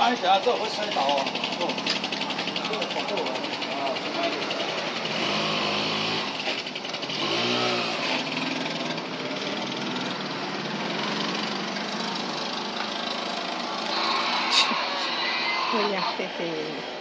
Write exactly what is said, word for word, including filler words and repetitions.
慢一下，这会摔倒哦。哦，这个恐怖了啊！慢一点。 对呀，嘿嘿。